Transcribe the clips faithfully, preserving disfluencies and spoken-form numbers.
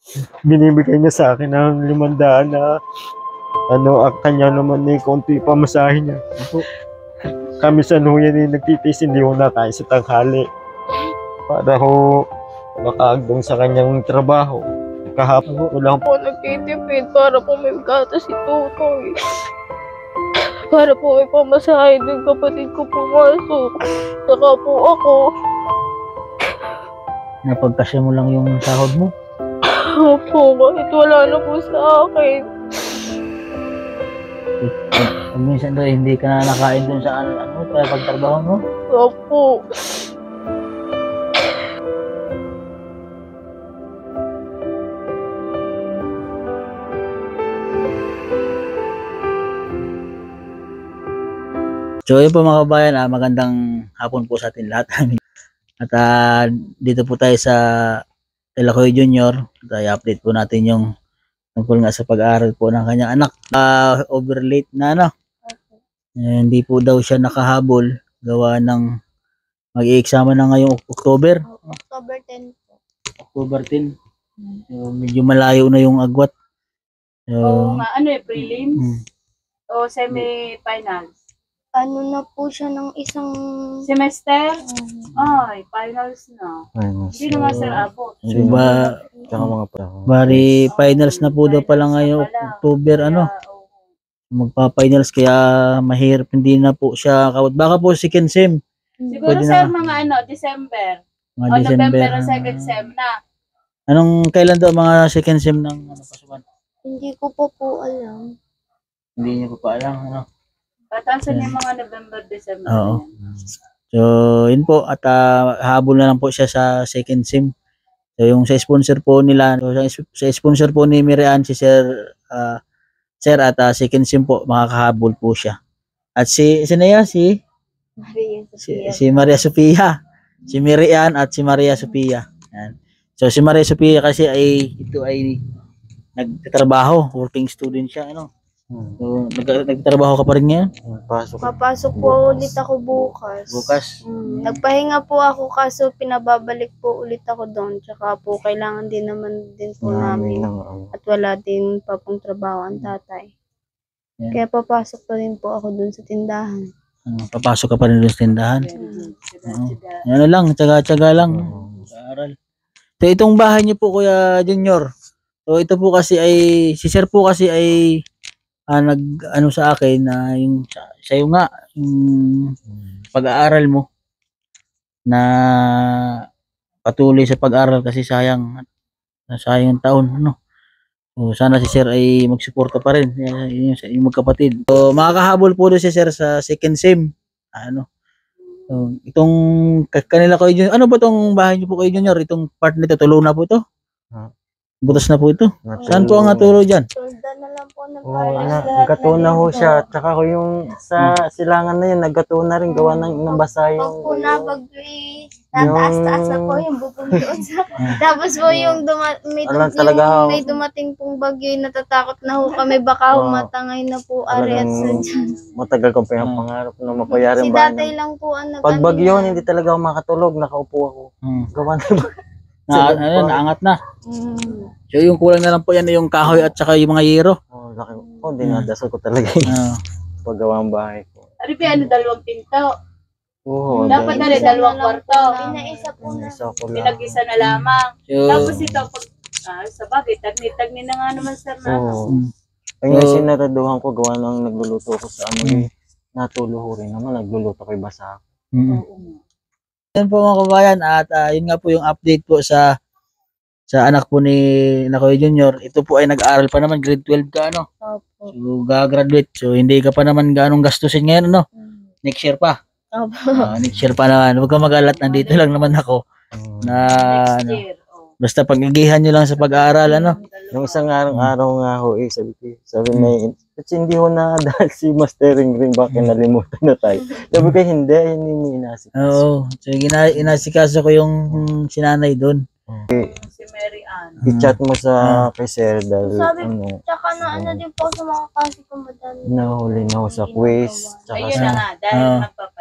binibigay niya sa akin ng limandaan na ano, ang kanya naman ni konti pamasahe niya. Kami sa Nuyan eh, nagtitis, hindi ko na tayo sa tanghali. Para ho makaagdong sa kanyang trabaho. Kahapon ko lang po nagtitipid para po may gatas si Tutoy. Para po may pamasahe ng kapatid ko pumasok. Saka po ako. Napagkasya mo lang yung sahod mo. Opo, kahit wala na po sa akin. Pag minsan daw hindi ka na nakain dun sa ano, ano para pagtrabaho mo. Opo. So yun po mga kabayan, ah, magandang hapon po sa atin lahat. At ah, dito po tayo sa Telakoy Junior. At i-update po natin yung tungkol nga sa pag-aaral po ng kanyang anak. Uh, overlate na ano. Eh, hindi po daw siya nakahabol gawa ng mag-i-exama na ngayong October. October tenth po. October tenth. So, medyo malayo na yung agwat. So, O nga, ano eh, prelims? mm, O semi-finals? Ano na po siya ng isang... Semester? um, Ay, finals na. Ayun, Hindi naman sir abot. so ba, Tsaka mga pa. bari finals na po daw pala ngayong October ano. Kaya, oo. Magpa-finals kaya mahirap hindi na po siya kawat. Baka po second sem. Siguro Pwede sir, na. mga ano, December. Mga O November December. ang second sem na. Anong kailan daw mga second sem ng ano, pasukan? Hindi ko po po alam. Hindi niyo pa alam ano. Patasan yung mga November, December. Oo. So, yun po at ah, habol na lang po siya sa second sim. So, yung sa sponsor po nila, so, sa, sa sponsor po ni Miriam si Sir ah, Sir at ah, second sim po makakahabol po siya. At si si Nea, si Maria si, Sofia. si Maria Sofia, si Miriam at si Maria Sofia. Yan. So si Maria Sofia kasi ay ito ay nagtatrabaho, working student siya ano. So, nag nagtatrabaho ka pa rin ngayon? Pasok. Papasok po ulit ako bukas. Bukas. Mm, Nagpahinga po ako kaso pinababalik po ulit ako doon. Tsaka po kailangan din naman din po namin. At wala din pa pong trabaho ang tatay. Yeah. Kaya papasok pa rin po ako doon sa tindahan. Ano, papasok ka pa rin doon sa tindahan. Very good. Sida, Oo. sida. Ano lang, tsaga-tsaga lang. Sa aral. So, itong bahay niyo po, Kuya Junior. So, ito po kasi ay, si Sir po kasi ay, ah, nag, ano sa akin, na yung, sa- sa'yo nga, yung pag-aaral mo, na patuloy sa pag-aaral kasi sayang, sayang yung taon, ano. So, sana si Sir ay magsuporta pa rin, yan, yun, sa yung magkapatid. So, makakahabol po doon si Sir sa second sem, ano. So, itong ka- kanila ko yun, ano ba tong bahay niyo po kayo Junior? Itong part nito, tulo na po ito? Ha? Butas na po ito? Saan po ang natulo dyan? Solda na lang po ng Oo, parents anak, lahat nagkatuon na ho dito. siya. Tsaka ko yung sa silangan na yun, nagkatuon na rin. Gawa ng, ng basa Pag yung... po nabagay, tataas-taas na po yung bubong doon sa... Tapos po yung duma- may, Alam, tum- talaga, yung may dumating pong bagyo, yung natatakot na ho kami, baka Oo. humatangay na po ari at Talagang sadyan. matagal kong pinapangarap na mapayari Si ang bahay. tatay namin. lang po ang nag Pag bagyo, hindi talaga ako makatulog. Nakaupo ako. Hmm. Gawa ng... Na, ano, naangat na. Mm. So yung kulang na lang po yan yung kahoy at saka yung mga yero. Oh, laki. Oh, dinadasal ko talaga yung Ah, paggawa ang bahay ko. Ano ba ano, dalawang pinto? Oo, Dapat na dahil- rin, dalawang kwarto. Pinaisa po na. Isa ko lang. Pinag-isa na lamang. so, Tapos ito, pag, ah, sa bagay, tagni-tagni na nga naman sir na. ano. Oo. Hmm. Kaya So- sinaraduhan ko gawa ng nagluluto ko sa ano Hmm. eh. Natuluho rin naman, nagluluto ko yung basa. mm. Oo nga. Yan po mga kabayan at ah, yun nga po yung update po sa sa anak po ni Nakoy Junior. Ito po ay nag-aaral pa naman, grade twelve ka ano. Opo. So gagraduate. So hindi ka pa naman ganong gastusin ngayon ano. Next year pa. Opo. Ah, next year pa naman. Huwag ka mag-alat, nandito lang naman ako. Na Next ano, year. Oh. basta pag-igihan nyo lang sa pag-aaral ano. Yung isang araw-araw nga ho eh, sabi ko, sabi na kasi hindi ho na dahil si mastering ring bakit nalimutan na tayo. Sabi ko hindi, hindi mo inasik. Oo. So gina inasikaso ko yung mm, sinanay doon. Si Mary Ann. I-chat mo sa kay Sir dahil Sabi- ano, Tsaka na ano din po sa mga kasi ko madami. nahuli na ho sa quiz. Tsaka Ayun sa, na nga, dahil Ah. magpa-finals.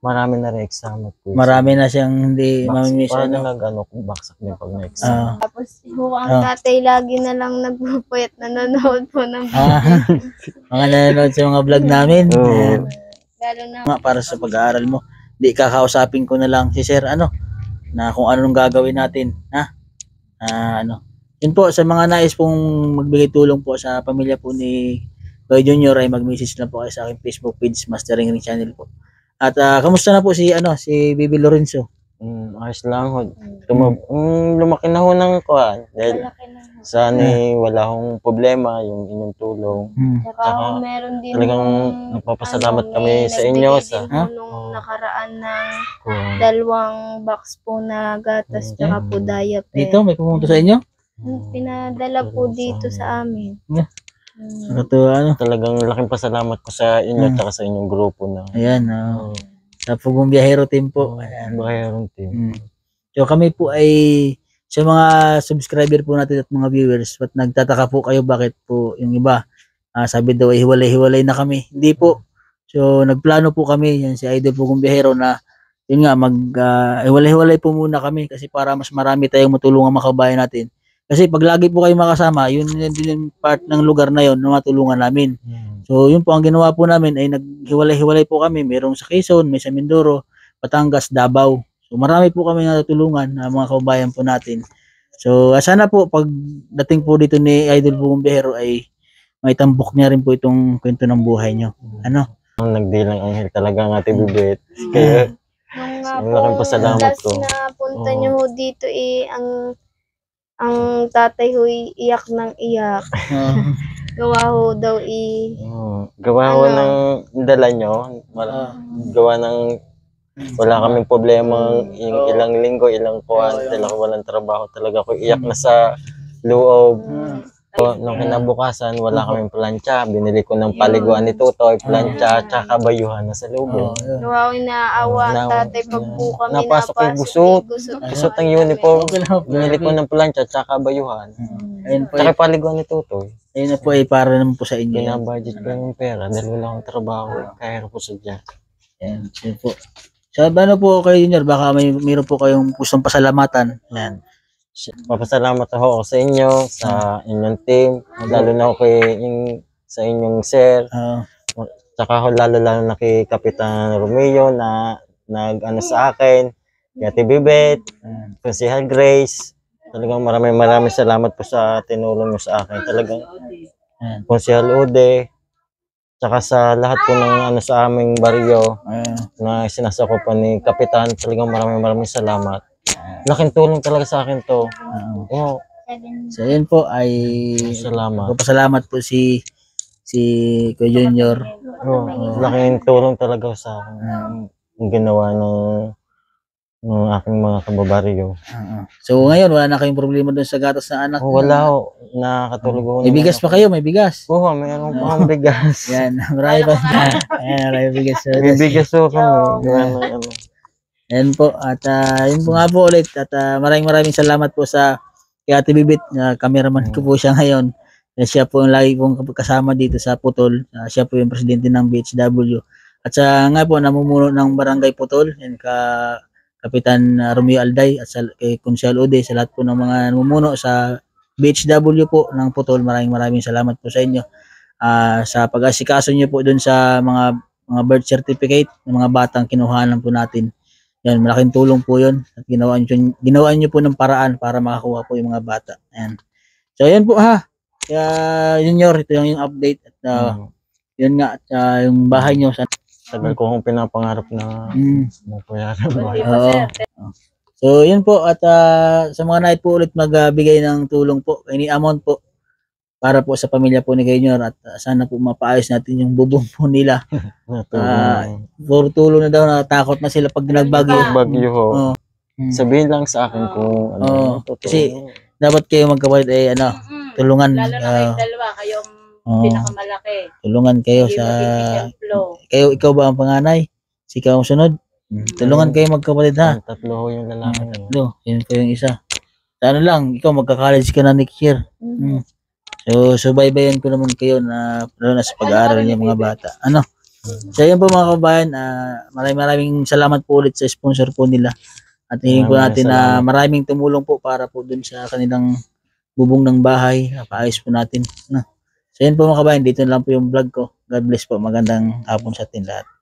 marami na rin exam po. Marami na siyang hindi mamimiss. Parang Ano? nag-ano, baksak din pag na-exam. Ah. Tapos ho, ang Ah. tatay lagi na lang nagpupuyat nanonood po ng Ah, mga nanonood sa mga vlog namin. Oo. Ayan. lalo na Nga, para sa pag-aaral mo. Di kakausapin ko na lang si Sir ano na kung anong gagawin natin, ha? Ah, ano. Yun po sa mga nais pong magbigay tulong po sa pamilya po ni Kuya Junior ay mag-message na po kayo sa aking Facebook page, Mastering Ring Channel po. At ah, kamusta na po si ano si Bibi Lorenzo? Mm, ayos lang ho. Tumab mm, lumaki na ho ng kuhan. Dahil malaki na ho. sana eh, wala hong problema yung inyong tulong. Hmm. Tsaka Tsaka, ho, meron din talagang hong, nagpapasalamat ano, kami may sa inyo nagbigay sa- din ho Ha? nung Oo. nakaraan ng Kuhan. dalawang box po na gatas Mm. tsaka po diaper. Dito may pumunta sa inyo? Hmm, Pinadala po dito sa amin. Yeah. Hmm. Nakatuwa ano. Talagang laking pasalamat ko sa inyo Mm. at sa inyong grupo na. Ayan, ah, Oo. sa Pugong Biyahero team po. Ayan. Mayroon team. Mm. So kami po ay sa mga subscriber po natin at mga viewers, ba't nagtataka po kayo bakit po yung iba ah, sabi daw ay hiwalay-hiwalay na kami. Hindi po. So nagplano po kami, yan si Idol Pugong Biyahero na yun nga mag ah, hiwalay-hiwalay po muna kami kasi para mas marami tayong matulungan mga kabayan natin. Kasi pag lagi po kayo makasama, yun yun din yung part ng lugar na yun na matulungan namin. Mm. So yun po ang ginawa po namin ay naghiwalay-hiwalay po kami. Merong sa Quezon, may sa Mindoro, Batangas, Davao. So marami po kami natutulungan na mga kababayan po natin. So ah, sana po pag dating po dito ni Idol Pugong Biyahero ay may tambok niya rin po itong kwento ng buhay nyo. Ano? Ang nagdilang anghel talaga ng Ate Bibet. Kaya Nung nga Ang po, laking pasalamat last ko. na punta Oo. niyo ho dito eh, ang ang tatay ho iyak ng iyak. Ah, Gawa ho daw eh, Oo. gawa ho Ano? ng dala nyo. Wala, gawa ng wala kaming problema yung ilang linggo, ilang buwan, talaga walang trabaho. Talaga ko iyak na sa loob. So, nung kinabukasan, wala kaming plancha. Binili ko ng paliguan ni Tutoy, plancha, tsaka bayuhan na sa loob. oh, eh. yun. gawa ho inaawa ang Na- tatay pag po kami napasok yung napasok, gusot. eh, gusot po Gusot ang kami. uniform. Okay lang po. Binili ko ng plancha, tsaka bayuhan. Ayun po, Tsaka paliguan ni Tutoy. ayun na po ay para naman po sa inyo. Yan. Pinabudget ko yung pera dahil wala akong trabaho. Kaya ko sa dyan. Yan, yun po. So, ano po kayo Junior, baka may meron po kayong gustong pasalamatan. Yan. Papasalamat ako sa inyo, sa inyong team, lalo na ako kay yung, sa inyong sir, Ah, tsaka ako lalo lalo na kay Kapitan Romeo na nag-ano sa akin, kay Ate Bibet, ah, Consihal Grace. Talagang maraming maraming salamat po sa tinulong niyo sa akin. Talagang yan. Consihal Ude, tsaka sa lahat po ng ano sa aming baryo Ah, na sinasakupan ni Kapitan. Talagang maraming maraming salamat. Laking tulong talaga sa akin to. ah. Oo, So, yun po ay salamat. magpapasalamat po si si Kuya Junior. Oo, laking tulong talaga sa akin. Yung ginawa ng ng aking mga kababaryo. Ah, ah. So, ngayon wala na kayong problema doon sa gatas na anak. Oh, wala ho. Nakakatulog ho. May bigas pa kayo, may bigas. Oo, mayroon pa akong bigas. Yan, marami pa. Ayan, marami bigas. May bigas ho kami. Ano, ano. Yan po. At ah, yun po nga po ulit. At ah, maraming maraming salamat po sa kay Ate Bibit. na cameraman ko po siya ngayon. Eh, siya po yung lagi pong kasama dito sa Putol. Ah, siya po yung presidente ng B H W. At sa nga po, namumuno ng Barangay Putol. Yan ka Kapitan ah, Romeo Alday at sa kay Consihal Ude, sa lahat po ng mga namumuno sa B H W po ng Putol. Maraming maraming salamat po sa inyo. Ah, sa pag-asikaso niyo po doon sa mga mga birth certificate ng mga batang kinuhanan po natin. Yan, malaking tulong po 'yon. At ginawa niyo ginawa niyo po ng paraan para makakuha po yung mga bata. Ayan. So ayan po ha. Kaya Junior, ito yung, yung update at ah, Mm. yun nga at ah, yung bahay niyo sa Tagal ko akong pinapangarap na mm, mapuyaran. Hindi pa, Oo. sir. So, yun po at ah, sa mga night po ulit magbigay ng tulong po, any amount po para po sa pamilya po ni Junior at ah, sana po mapaayos natin yung bubong po nila. Ah, Puro tulong na daw, natakot na sila pag nagbagyo. Bagyo ho. Oo. Mm. Sabihin lang sa akin kung ano. Oo. totoo. Kasi dapat kayo magkapatid ay ano, Mm-mm. tulungan. Lalo na ah, kayong dalawa, kayong oo, pinakamalaki. tulungan kayo Hindi sa mabibigyan flow. kayo ikaw ba ang panganay? Si ikaw ang sunod? Mm. Tulungan kayo magkapatid ha. Ang tatlo ho yung lalaki na yun. Do, yun po yung isa. Sa ano lang, ikaw magka-college ka na next year. Mm. So, subaybayan ko naman kayo na lalo na sa pag-aaral niyo mga bata. Ano? So yun po mga kabayan, ah, maraming maraming salamat po ulit sa sponsor po nila. At hingin po Maraming natin na salamat. maraming tumulong po para po dun sa kanilang bubong ng bahay. Paayos po natin. No? So yun po mga kabayan, dito na lang po yung vlog ko. God bless po. Magandang hapon sa atin lahat.